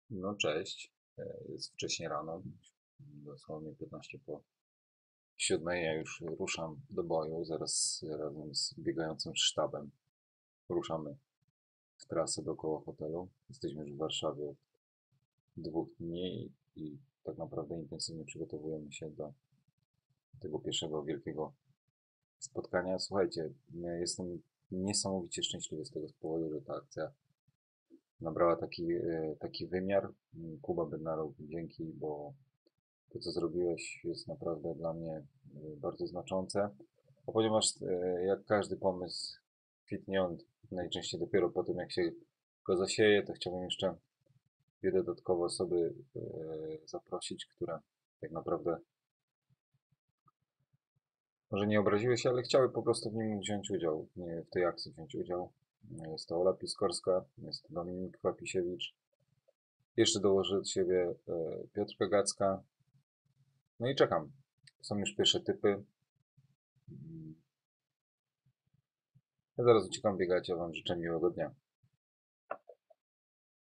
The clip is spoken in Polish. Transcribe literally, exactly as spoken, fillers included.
No cześć, E, jest wcześnie rano, dosłownie piętnaście po siódmej. Ja już ruszam do boju, zaraz razem z biegającym sztabem ruszamy w trasę dookoła hotelu. Jesteśmy już w Warszawie od dwóch dni i tak naprawdę intensywnie przygotowujemy się do tego pierwszego wielkiego spotkania. Słuchajcie, ja jestem niesamowicie szczęśliwy z tego powodu, że ta akcja nabrała taki, e, taki wymiar. Kuba Bednarok, dzięki, bo to, co zrobiłeś, jest naprawdę dla mnie y, bardzo znaczące. A ponieważ y, jak każdy pomysł kwitnie on najczęściej dopiero po tym, jak się go zasieje, to chciałbym jeszcze dwie dodatkowe osoby y, zaprosić, które tak naprawdę może nie obraziły się, ale chciały po prostu w nim wziąć udział, nie, w tej akcji wziąć udział. Jest to Ola Piskorska, jest to Dominik Kwapisiewicz. Jeszcze dołożę od siebie y, Piotrka Gacka. No i czekam. Są już pierwsze typy. Ja zaraz uciekam biegać, a Wam życzę miłego dnia.